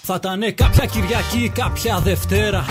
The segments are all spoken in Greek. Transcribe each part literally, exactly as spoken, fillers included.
Θα ήταν κάποια Κυριακή, κάποια Δευτέρα.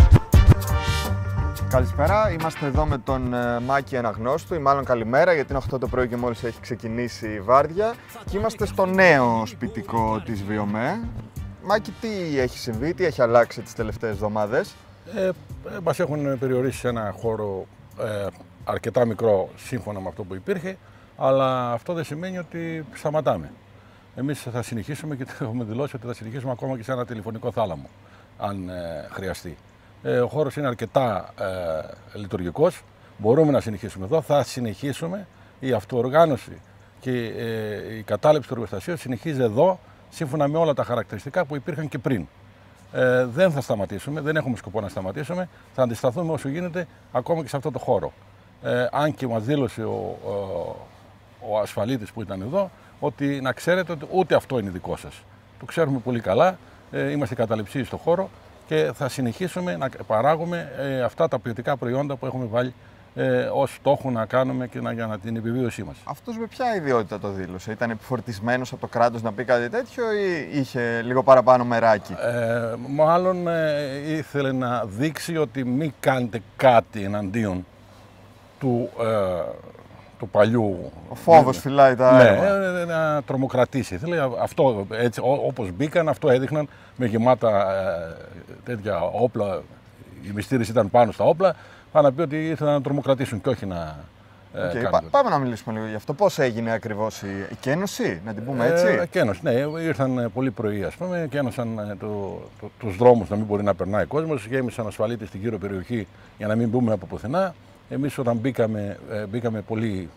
Καλησπέρα, είμαστε εδώ με τον Μάκη Αναγνώστου, ή μάλλον καλημέρα, γιατί είναι οκτώ το πρωί και μόλις έχει ξεκινήσει η βάρδια. Και είμαστε στο νέο σπιτικό της Βιομέ. Μάκη, τι έχει συμβεί, τι έχει αλλάξει τις τελευταίες εβδομάδες? Ε, μας έχουν περιορίσει σε ένα χώρο ε, αρκετά μικρό σύμφωνα με αυτό που υπήρχε, αλλά αυτό δεν σημαίνει ότι σταματάμε. Εμείς θα συνεχίσουμε και έχουμε δηλώσει ότι θα συνεχίσουμε ακόμα και σε ένα τηλεφωνικό θάλαμο, αν ε, χρειαστεί. Ε, ο χώρος είναι αρκετά ε, λειτουργικός, μπορούμε να συνεχίσουμε εδώ, θα συνεχίσουμε. Η αυτοοργάνωση και ε, η κατάληψη του εργοστασίου συνεχίζει εδώ, σύμφωνα με όλα τα χαρακτηριστικά που υπήρχαν και πριν. Ε, δεν θα σταματήσουμε, δεν έχουμε σκοπό να σταματήσουμε, θα αντισταθούμε όσο γίνεται ακόμα και σε αυτό το χώρο. Ε, αν και μας δήλωσε ο, ο, ο ασφαλίτης που ήταν εδώ, ότι να ξέρετε ότι ούτε αυτό είναι δικό σας. Το ξέρουμε πολύ καλά, ε, είμαστε καταληψίοι στο χώρο και θα συνεχίσουμε να παράγουμε ε, αυτά τα ποιοτικά προϊόντα που έχουμε βάλει ε, ως στόχο να κάνουμε και να, για να την επιβίωσή μας. Αυτός με ποια ιδιότητα το δήλωσε? Ήταν επιφορτισμένος από το κράτος να πει κάτι τέτοιο ή είχε λίγο παραπάνω μεράκι? Ε, μάλλον ε, ήθελε να δείξει ότι μην κάνετε κάτι εναντίον του, ε, του παλιού. Ο φόβος φυλάει τα έργα. Ναι, ε, να τρομοκρατήσει. Ήθελε αυτό, έτσι, ό, όπως μπήκαν, αυτό έδειχναν με γεμάτα ε, τέτοια όπλα. Η μυστήρηση ήταν πάνω στα όπλα. Πάνε να πει ότι ήθελαν να τρομοκρατήσουν και όχι να ε, okay, κάνουν. Πά, πάμε να μιλήσουμε λίγο γι' αυτό. Πώς έγινε ακριβώς η, η κένωση, να την πούμε έτσι? Ε, κένωση, ναι. Ήρθαν πολύ πρωί, ας πούμε, και ένωσαν το, το, τους δρόμους να μην μπορεί να περνάει ο κόσμος. Γέμισαν ασφαλίτες στην γύρω περιοχή για να μην μπούμε από πουθενά. Εμείς όταν μπήκαμε, ε, μπήκαμε πολύ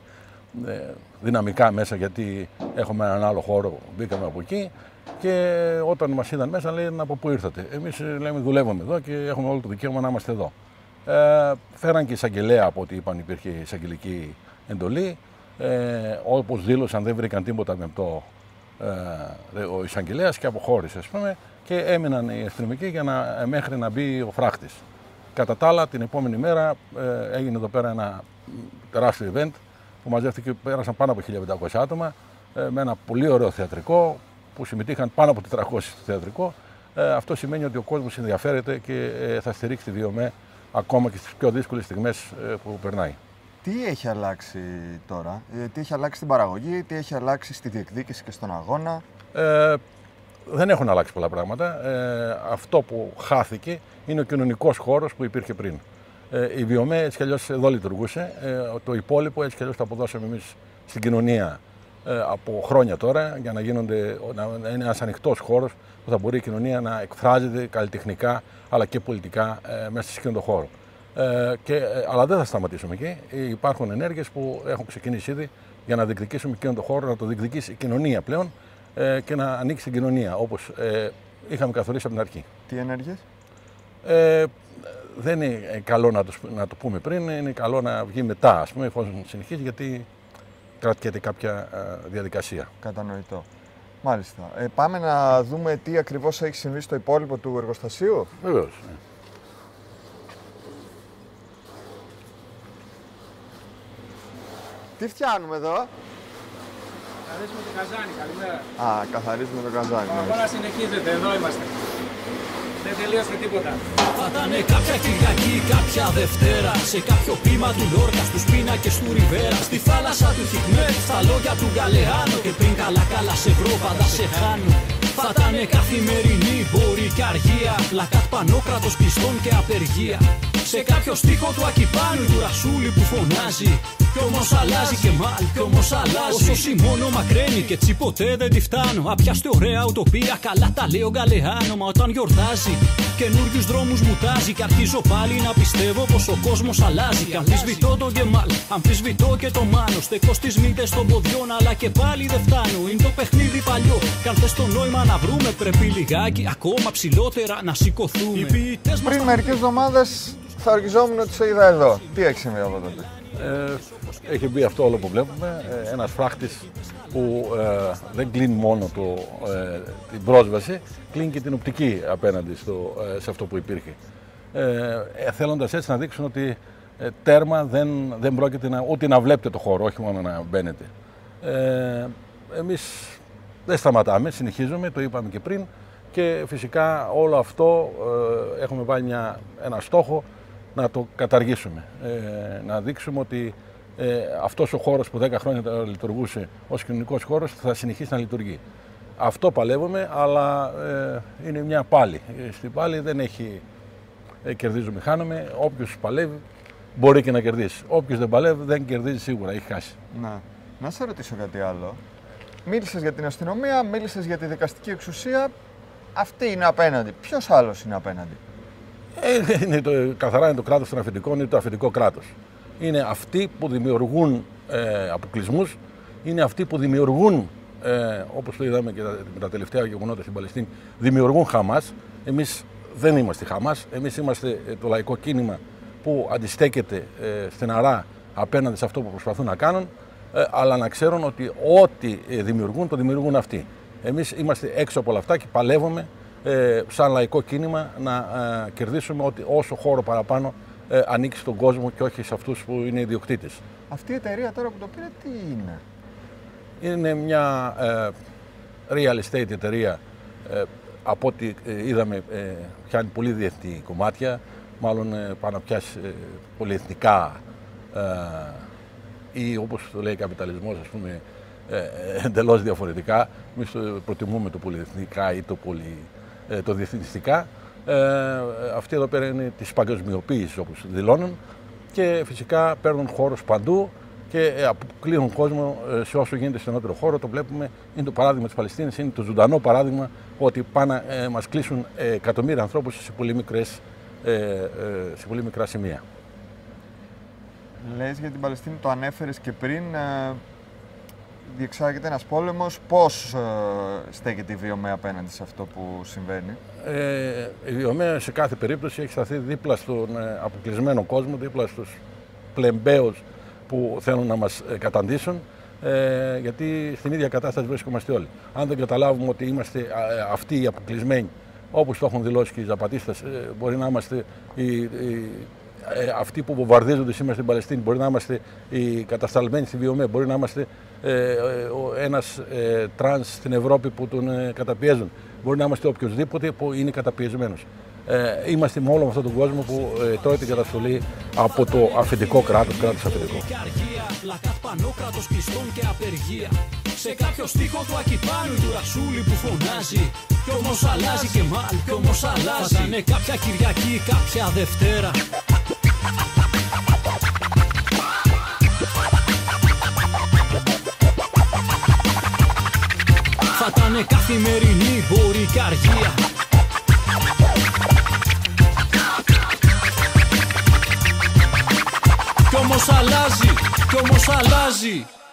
ε, δυναμικά μέσα, γιατί έχουμε έναν άλλο χώρο, μπήκαμε από εκεί. Και όταν μας είδαν μέσα, λένε από πού ήρθατε. Εμείς λέμε δουλεύουμε εδώ και έχουμε όλο το δικαίωμα να είμαστε εδώ. Ε, φέραν και εισαγγελέα, από ό,τι είπαν υπήρχε εισαγγελική εντολή. Ε, όπως δήλωσαν, δεν βρήκαν τίποτα με το ε, ο εισαγγελέας και αποχώρησε, ας πούμε, και έμειναν οι αστυνομικοί για να, μέχρι να μπει ο φράχτης. Κατά τα άλλα, την επόμενη μέρα ε, έγινε εδώ πέρα ένα τεράστιο event που μαζεύτηκε, πέρασαν πάνω από χίλια πεντακόσια άτομα ε, με ένα πολύ ωραίο θεατρικό που συμμετείχαν πάνω από τετρακόσιοι στο θεατρικό. Ε, αυτό σημαίνει ότι ο κόσμος ενδιαφέρεται και ε, θα στηρίξει τη Βιομέ ακόμα και στις πιο δύσκολες στιγμές ε, που περνάει. Τι έχει αλλάξει τώρα, ε, τι έχει αλλάξει στην παραγωγή, τι έχει αλλάξει στη διεκδίκηση και στον αγώνα? Ε, δεν έχουν αλλάξει πολλά πράγματα. Ε, αυτό που χάθηκε είναι ο κοινωνικός χώρος που υπήρχε πριν. Ε, η Βιομέ έτσι κι αλλιώς εδώ λειτουργούσε. Ε, το υπόλοιπο έτσι κι αλλιώς το αποδώσαμε εμείς στην κοινωνία ε, από χρόνια τώρα, για να, γίνονται, να είναι ένας ανοιχτός χώρος που θα μπορεί η κοινωνία να εκφράζεται καλλιτεχνικά αλλά και πολιτικά ε, μέσα σε εκείνον τον χώρο. Ε, και, ε, αλλά δεν θα σταματήσουμε εκεί. Υπάρχουν ενέργειες που έχουν ξεκινήσει ήδη για να διεκδικήσουμε εκείνον τον χώρο, να το διεκδικήσει η κοινωνία πλέον ε, και να ανοίξει την κοινωνία όπως ε, είχαμε καθορίσει από την αρχή. Τι ενέργειες? Ε, δεν είναι καλό να το, να το πούμε πριν, είναι καλό να βγει μετά, ας πούμε, εφόσον συνεχίζει, γιατί κρατιέται κάποια ε, διαδικασία. Κατανοητό. Μάλιστα. Ε, πάμε να δούμε τι ακριβώς έχει συμβεί στο υπόλοιπο του εργοστασίου. Βεβαίως. Ναι. Τι φτιάνουμε εδώ? Καθαρίζουμε το καζάνι, καλημέρα. Α, καθαρίζουμε το καζάνι. Ο αγώνας συνεχίζεται, εδώ είμαστε. Δεν τελείωσε τίποτα. Θα ήταν κάποια Κυριακή, κάποια Δευτέρα, σε κάποιο πείμα του Λόρκα, στους πίνακες του Ριβέρα, στη θάλασσα του Χικμέτ, στα λόγια του Γκαλεάνο, και πριν καλά καλά σε βρω πάντα σε χάνω. Θα ήταν καθημερινή, μπορεί και αργία, πλακάτ πανόκρατος κλειστών και απεργία. Σε κάποιο στίχο του Ακυπάνου του Ρασούλη που φωνάζει, κι όμως αλλάζει και μάλ, κι όμως αλλάζει. Όσο μόνο μακραίνει και έτσι ποτέ δεν τη φτάνω. Απιάστε ωραία ουτοπία, καλά τα λέω Γκαλεάνο. Μα όταν γιορτάζει, καινούριους δρόμους μου τάζει. Κι αρχίζω πάλι να πιστεύω πως ο κόσμος αλλάζει. Κι αμφισβητώ τον Γκεμάλ, αμφισβητώ και το Μάνο. Στεκώ στις μύτες των ποδιών, αλλά και πάλι δεν φτάνω. Είναι το παιχνίδι παλιό. Κι αν θες το νόημα να βρούμε, πρέπει λιγάκι ακόμα ψηλότερα να σηκωθούμε. Πριν μερικές εβδομάδες θα ορκιζόμουν ότι σε είδα εδώ. Τι έχει συμβεί από τότε? Ε, έχει μπει αυτό όλο που βλέπουμε, ε, ένας φράχτης που ε, δεν κλείνει μόνο το, ε, την πρόσβαση, κλείνει και την οπτική απέναντι στο, ε, σε αυτό που υπήρχε. Ε, θέλοντας έτσι να δείξουν ότι ε, τέρμα δεν, δεν πρόκειται να, ούτε να βλέπετε το χώρο, όχι μόνο να μπαίνετε. Ε, εμείς δεν σταματάμε, συνεχίζουμε, το είπαμε και πριν. και φυσικά όλο αυτό ε, έχουμε βάλει μια, ένα στόχο να το καταργήσουμε. Ε, να δείξουμε ότι ε, αυτός ο χώρος που δέκα χρόνια λειτουργούσε ως κοινωνικός χώρος θα συνεχίσει να λειτουργεί. Αυτό παλεύουμε, αλλά ε, είναι μια πάλη. Στην πάλη δεν έχει ε, κερδίζουμε, χάνουμε. Όποιος παλεύει μπορεί και να κερδίσει. Όποιος δεν παλεύει δεν κερδίζει σίγουρα, έχει χάσει. Να, να σε ρωτήσω κάτι άλλο. Μίλησες για την αστυνομία, μίλησες για τη δικαστική εξουσία. Αυτή είναι απέναντι. Ποιος άλλος είναι απέναντι? Ε, είναι το, καθαρά είναι το κράτος των αφεντικών, είναι το αφεντικό κράτος. Είναι αυτοί που δημιουργούν ε, αποκλεισμούς, είναι αυτοί που δημιουργούν, ε, όπως το είδαμε και τα, με τα τελευταία γεγονότα στην Παλαιστίνη, δημιουργούν Χαμάς. Εμείς δεν είμαστε Χαμάς, εμείς είμαστε το λαϊκό κίνημα που αντιστέκεται ε, στεναρά απέναντι σε αυτό που προσπαθούν να κάνουν, ε, αλλά να ξέρουν ότι ό,τι δημιουργούν, το δημιουργούν αυτοί. Εμείς είμαστε έξω από όλα αυτά και παλεύουμε ε, σαν λαϊκό κίνημα να ε, κερδίσουμε ότι όσο χώρο παραπάνω ε, ανήκει στον κόσμο και όχι σε αυτούς που είναι ιδιοκτήτες. Αυτή η εταιρεία τώρα που το πήρε τι είναι? Είναι μια ε, real estate εταιρεία, ε, από ό,τι ε, είδαμε ε, πιάνει πολύ διεθνή κομμάτια, μάλλον ε, πάνω να πιάσει ε, πολυεθνικά ε, ή όπως το λέει καπιταλισμός, ας πούμε, ε, εντελώς διαφορετικά. Εμείς το προτιμούμε το πολυεθνικά ή το, πολυ, ε, το διεθνιστικά. Ε, αυτή εδώ πέρα είναι της παγκοσμιοποίησης όπως δηλώνουν και φυσικά παίρνουν χώρους παντού και αποκλείουν κόσμο σε όσο γίνεται στενότερο χώρο. Το βλέπουμε, είναι το παράδειγμα της Παλαιστίνης, είναι το ζωντανό παράδειγμα ότι πάνε να ε, μας κλείσουν ε, εκατομμύρια ανθρώπους σε πολύ, μικρές, ε, ε, σε πολύ μικρά σημεία. Λες για την Παλαιστίνη, το ανέφερες και πριν, ε, διεξάγεται ένας πόλεμος. Πώς ε, στέκεται η ΒΙΟΜΕ απέναντι σε αυτό που συμβαίνει? Ε, η ΒΙΟΜΕ σε κάθε περίπτωση έχει σταθεί δίπλα στον ε, αποκλεισμένο κόσμο, δίπλα στους πλεμπαίους που θέλουν να μας ε, καταντήσουν, ε, γιατί στην ίδια κατάσταση βρίσκομαστε όλοι. Αν δεν καταλάβουμε ότι είμαστε ε, αυτοί οι αποκλεισμένοι, όπως το έχουν δηλώσει και οι Ζαπατίστες, ε, μπορεί να είμαστε οι, οι, ε, αυτοί που βομβαρδίζονται σήμερα στην Παλαιστίνη, μπορεί να είμαστε οι κατασταλμένοι στη ΒΙΟΜΕ, μπορεί να είμαστε ε, ένας ε, τρανς στην Ευρώπη που τον ε, καταπιέζουν, μπορεί να είμαστε οποιοδήποτε που είναι καταπιεσμένος. Ε, είμαστε με όλο αυτόν τον κόσμο που ε, τρώει την καταστολή από το αφεντικό κράτος, κράτος αφεντικό. Σε κάποιο στίχο του Ακυπάνου του Ρασούλη που φωνάζει κι όμως αλλάζει και μάλλον κι όμως αλλάζει. Θα είναι κάποια Κυριακή, κάποια Δευτέρα. Θα ήταν καθημερινή, μπορεί και αργία. Κι όμως αλλάζει, κι όμως αλλάζει.